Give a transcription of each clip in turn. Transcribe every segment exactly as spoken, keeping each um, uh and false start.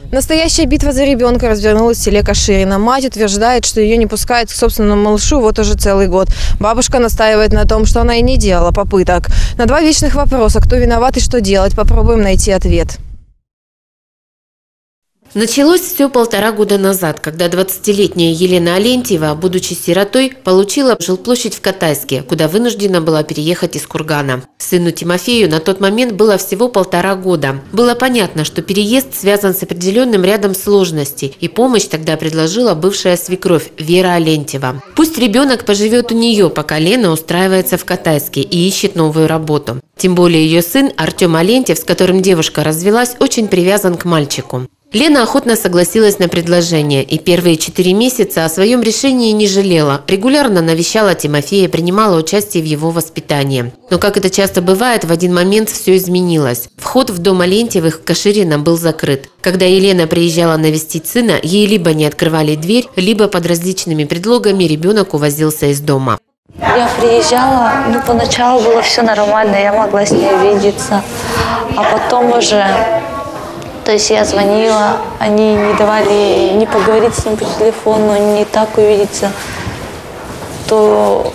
Настоящая битва за ребенка развернулась в селе Каширино. Мать утверждает, что ее не пускают к собственному малышу вот уже целый год. Бабушка настаивает на том, что она и не делала попыток. На два вечных вопроса, кто виноват и что делать, попробуем найти ответ. Началось все полтора года назад, когда двадцатилетняя Елена Алентьева, будучи сиротой, получила жилплощадь в Катайске, куда вынуждена была переехать из Кургана. Сыну Тимофею на тот момент было всего полтора года. Было понятно, что переезд связан с определенным рядом сложностей, и помощь тогда предложила бывшая свекровь Вера Алентьева. Пусть ребенок поживет у нее, пока Лена устраивается в Катайске и ищет новую работу. Тем более ее сын Артем Алентьев, с которым девушка развелась, очень привязан к мальчику. Лена охотно согласилась на предложение и первые четыре месяца о своем решении не жалела. Регулярно навещала Тимофея, принимала участие в его воспитании. Но, как это часто бывает, в один момент все изменилось. Вход в дом Алентьевых в Каширино был закрыт. Когда Елена приезжала навестить сына, ей либо не открывали дверь, либо под различными предлогами ребенок увозился из дома. Я приезжала, ну, поначалу было все нормально, я могла с ней видеться, а потом уже... То есть я звонила, они не давали не поговорить с ним по телефону, не так увидеться, то,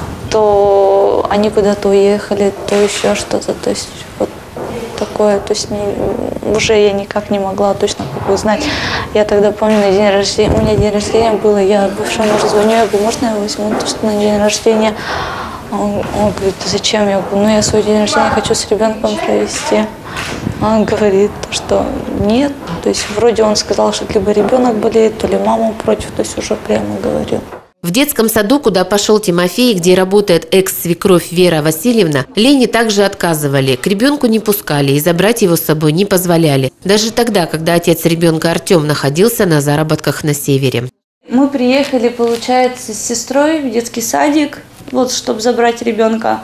то они куда-то уехали, то еще что-то. То есть вот такое, то есть не, уже я никак не могла точно как узнать. Я тогда помню, на день рождения, у меня день рождения было, я бывшему мужу звоню, я говорю, можно я возьму то, что на день рождения? Он, он говорит, зачем? Я говорю, ну я свой день рождения хочу с ребенком провести. Он говорит, что нет, то есть вроде он сказал, что либо ребенок болеет, то ли мама против, то есть уже прямо говорил. В детском саду, куда пошел Тимофей, где работает экс-свекровь Вера Васильевна, Лене также отказывали. К ребенку не пускали и забрать его с собой не позволяли. Даже тогда, когда отец ребенка Артем находился на заработках на севере. Мы приехали, получается, с сестрой в детский садик, вот, чтобы забрать ребенка.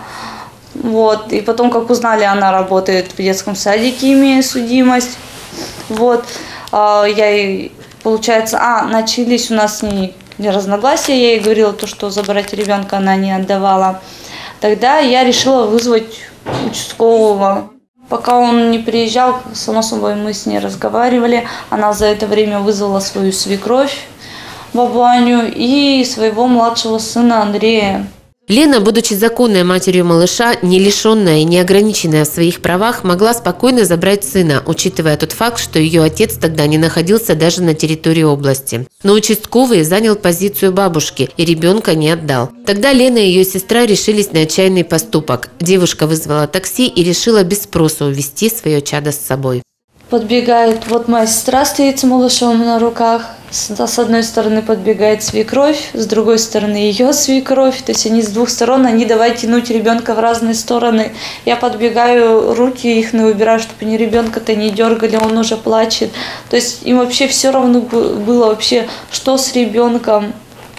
Вот. И потом, как узнали, она работает в детском садике, имея судимость. Вот. Я ей, получается, а, начались у нас с ней разногласия. Я ей говорила, то, что забрать ребенка она не отдавала. Тогда я решила вызвать участкового. Пока он не приезжал, само собой, мы с ней разговаривали. Она за это время вызвала свою свекровь, бабу Аню, и своего младшего сына Андрея. Лена, будучи законной матерью малыша, не лишенная и не ограниченная в своих правах, могла спокойно забрать сына, учитывая тот факт, что ее отец тогда не находился даже на территории области. Но участковый занял позицию бабушки и ребенка не отдал. Тогда Лена и ее сестра решились на отчаянный поступок. Девушка вызвала такси и решила без спроса увезти свое чадо с собой. Подбегает, вот моя сестра стоит с малышом на руках, с, с одной стороны подбегает свекровь, с другой стороны ее свекровь, то есть они с двух сторон, они давай тянуть ребенка в разные стороны. Я подбегаю, руки их выбираю, чтобы они ребенка-то не дергали, он уже плачет. То есть им вообще все равно было вообще, что с ребенком,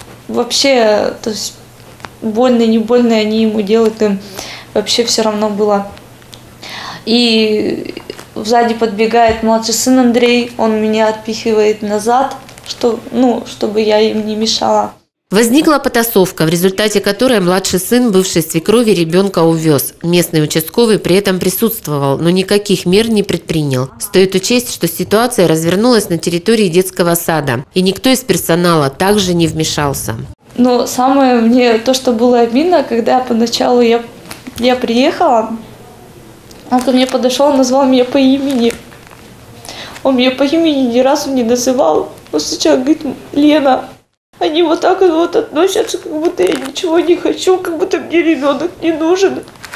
вообще, то есть больно, не больно они ему делают, им вообще все равно было. И сзади подбегает младший сын Андрей, он меня отпихивает назад, что, ну, чтобы я им не мешала. Возникла потасовка, в результате которой младший сын бывшей свекрови ребенка увез. Местный участковый при этом присутствовал, но никаких мер не предпринял. Стоит учесть, что ситуация развернулась на территории детского сада, и никто из персонала также не вмешался. Но самое мне, то, что было обидно, когда поначалу я, я приехала, он ко мне подошел, назвал меня по имени. Он меня по имени ни разу не называл. Он сначала говорит, Лена. Они вот так вот относятся, как будто я ничего не хочу, как будто мне ребенок не нужен.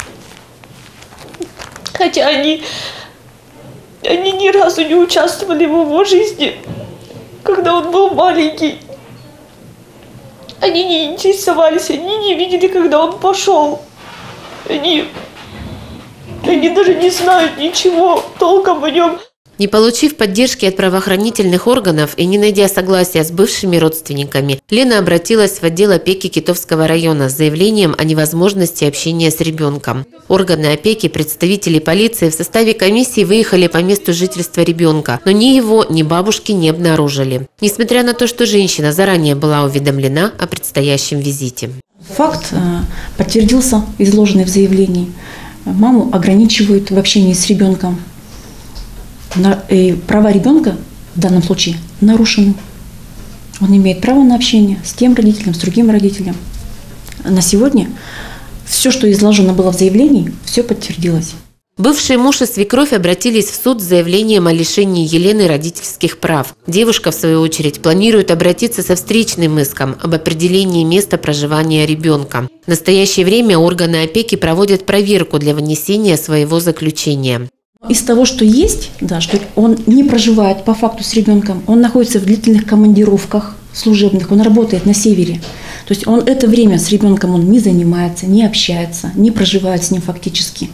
Хотя они, они ни разу не участвовали в его жизни, когда он был маленький. Они не интересовались, они не видели, когда он пошел. Они... Они даже не знают ничего толком о нем. Не получив поддержки от правоохранительных органов и не найдя согласия с бывшими родственниками, Лена обратилась в отдел опеки Китовского района с заявлением о невозможности общения с ребенком. Органы опеки, представители полиции в составе комиссии выехали по месту жительства ребенка, но ни его, ни бабушки не обнаружили. Несмотря на то, что женщина заранее была уведомлена о предстоящем визите. Факт подтвердился, изложенный в заявлении. Маму ограничивают в общении с ребенком. И права ребенка в данном случае нарушены. Он имеет право на общение с тем родителем, с другим родителем. На сегодня все, что изложено было в заявлении, все подтвердилось. Бывший муж и свекровь обратились в суд с заявлением о лишении Елены родительских прав. Девушка, в свою очередь, планирует обратиться со встречным иском об определении места проживания ребенка. В настоящее время органы опеки проводят проверку для вынесения своего заключения. Из того, что есть, да, что он не проживает по факту с ребенком, он находится в длительных командировках служебных, он работает на севере. То есть он это время с ребенком он не занимается, не общается, не проживает с ним фактически.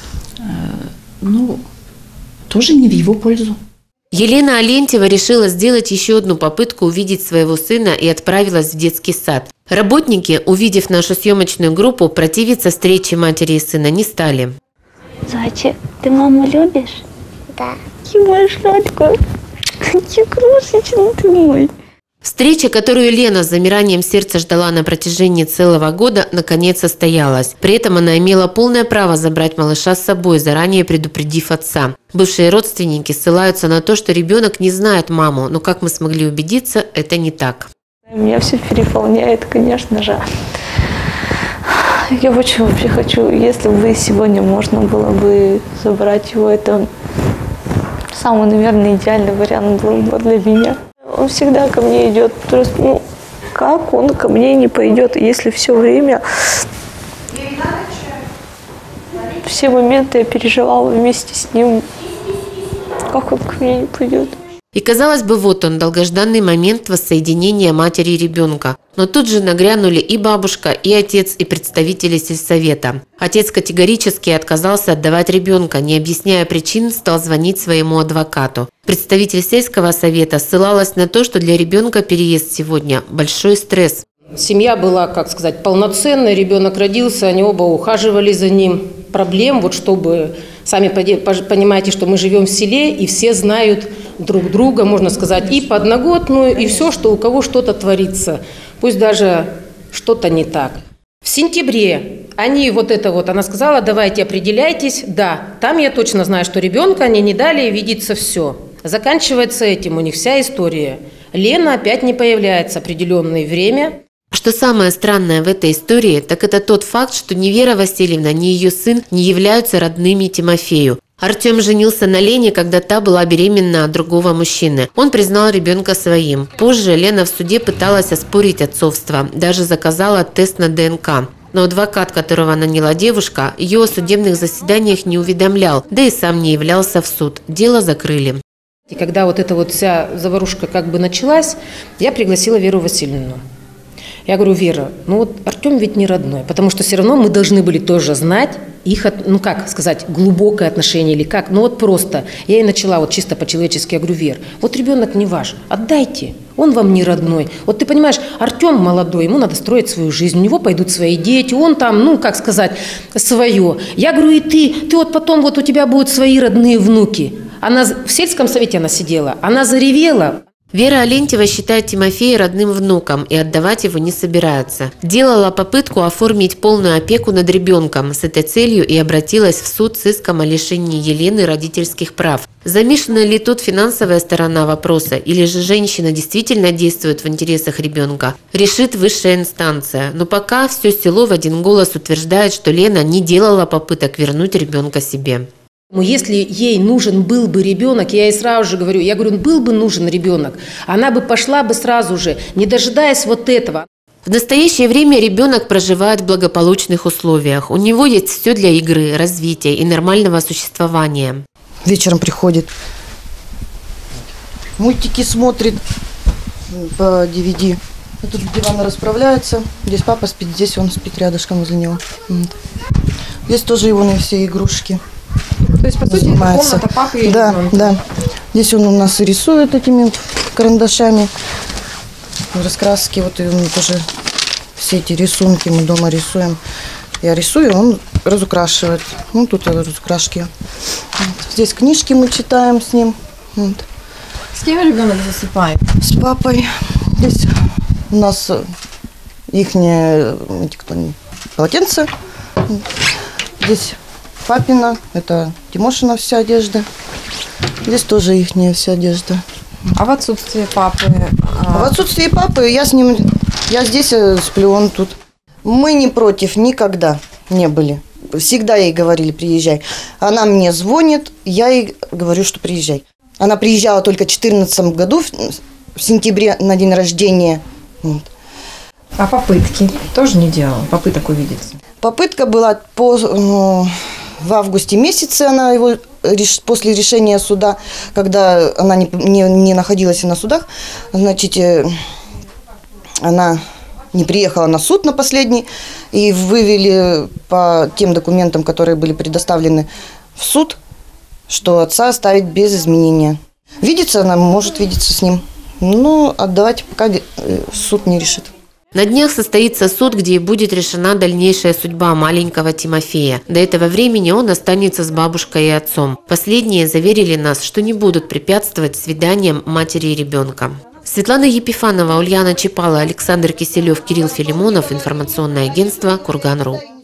Ну, тоже не в его пользу. Елена Алентьева решила сделать еще одну попытку увидеть своего сына и отправилась в детский сад. Работники, увидев нашу съемочную группу, противиться встрече матери и сына не стали. Зайчик, ты маму любишь? Да. Ты моя сладкая. Ты крошечный ты мой. Встреча, которую Лена с замиранием сердца ждала на протяжении целого года, наконец состоялась. При этом она имела полное право забрать малыша с собой, заранее предупредив отца. Бывшие родственники ссылаются на то, что ребенок не знает маму, но, как мы смогли убедиться, это не так. Меня все переполняет, конечно же. Я очень вообще хочу, если бы сегодня можно было бы забрать его, это самый, наверное, идеальный вариант был бы для меня. Он всегда ко мне идет. Просто, ну, как он ко мне не пойдет, если все время, все моменты я переживала вместе с ним, как он ко мне не пойдет. И, казалось бы, вот он, долгожданный момент воссоединения матери и ребенка. Но тут же нагрянули и бабушка, и отец, и представители сельсовета. Отец категорически отказался отдавать ребенка, не объясняя причин, стал звонить своему адвокату. Представитель сельского совета ссылалась на то, что для ребенка переезд сегодня – большой стресс. Семья была, как сказать, полноценная, ребенок родился, они оба ухаживали за ним. Проблем, вот чтобы, сами понимаете, что мы живем в селе, и все знают друг друга, можно сказать, и подноготную, и все, что у кого что-то творится. Пусть даже что-то не так. В сентябре они вот это вот, она сказала, давайте определяйтесь. Да, там я точно знаю, что ребенка они не дали, видится все. Заканчивается этим у них вся история. Лена опять не появляется определенное время. Что самое странное в этой истории, так это тот факт, что ни Вера Васильевна, ни ее сын не являются родными Тимофею. Артем женился на Лене, когда та была беременна от другого мужчины. Он признал ребенка своим. Позже Лена в суде пыталась оспорить отцовство, даже заказала тест на ДНК. Но адвокат, которого наняла девушка, ее о судебных заседаниях не уведомлял, да и сам не являлся в суд. Дело закрыли. И когда вот эта вот вся заварушка как бы началась, я пригласила Веру Васильевну. Я говорю, Вера, ну вот Артем ведь не родной, потому что все равно мы должны были тоже знать их, ну как сказать, глубокое отношение или как. Ну вот просто, я ей начала вот чисто по-человечески, я говорю, Вер, вот ребенок не ваш, отдайте, он вам не родной. Вот ты понимаешь, Артем молодой, ему надо строить свою жизнь, у него пойдут свои дети, он там, ну как сказать, свое. Я говорю, и ты, ты вот потом вот у тебя будут свои родные внуки. Она в сельском совете она сидела, она заревела. Вера Алентьева считает Тимофея родным внуком и отдавать его не собирается. Делала попытку оформить полную опеку над ребенком с этой целью и обратилась в суд с иском о лишении Елены родительских прав. Замешана ли тут финансовая сторона вопроса, или же женщина действительно действует в интересах ребенка, решит высшая инстанция. Но пока все село в один голос утверждает, что Лена не делала попыток вернуть ребенка себе. Если ей нужен был бы ребенок, я ей сразу же говорю, я говорю, был бы нужен ребенок, она бы пошла бы сразу же, не дожидаясь вот этого. В настоящее время ребенок проживает в благополучных условиях. У него есть все для игры, развития и нормального существования. Вечером приходит, мультики смотрит по ди ви ди. Тут диван расправляется, здесь папа спит, здесь он спит рядышком возле него. Здесь тоже его на все игрушки. То есть, по сути, это комната папы и Да, ребенка. да. Здесь он у нас рисует этими карандашами, раскраски. Вот и он тоже все эти рисунки мы дома рисуем. Я рисую, он разукрашивает. Ну, тут разукрашки. Вот. Здесь книжки мы читаем с ним. Вот. С кем ребенок засыпает? С папой. Здесь у нас ихние эти, кто они, полотенца. Здесь папина, это Тимошина вся одежда. Здесь тоже ихняя вся одежда. А в отсутствие папы? А в отсутствие папы я с ним, я здесь сплю, он тут. Мы не против никогда не были. Всегда ей говорили, приезжай. Она мне звонит, я ей говорю, что приезжай. Она приезжала только в две тысячи четырнадцатом году, в сентябре, на день рождения. Вот. А попытки тоже не делала? Попыток увидеться? Попытка была по, ну, в августе месяце, она его после решения суда, когда она не, не, не находилась на судах, значит, она не приехала на суд на последний, и вывели по тем документам, которые были предоставлены в суд, что отца оставить без изменения. Видеться она может видеться с ним, но отдавать пока суд не решит. На днях состоится суд, где и будет решена дальнейшая судьба маленького Тимофея. До этого времени он останется с бабушкой и отцом. Последние заверили нас, что не будут препятствовать свиданиям матери и ребенка. Светлана Епифанова, Ульяна Чепала, Александр Киселев, Кирилл Филимонов. Информационное агентство Курган точка ру.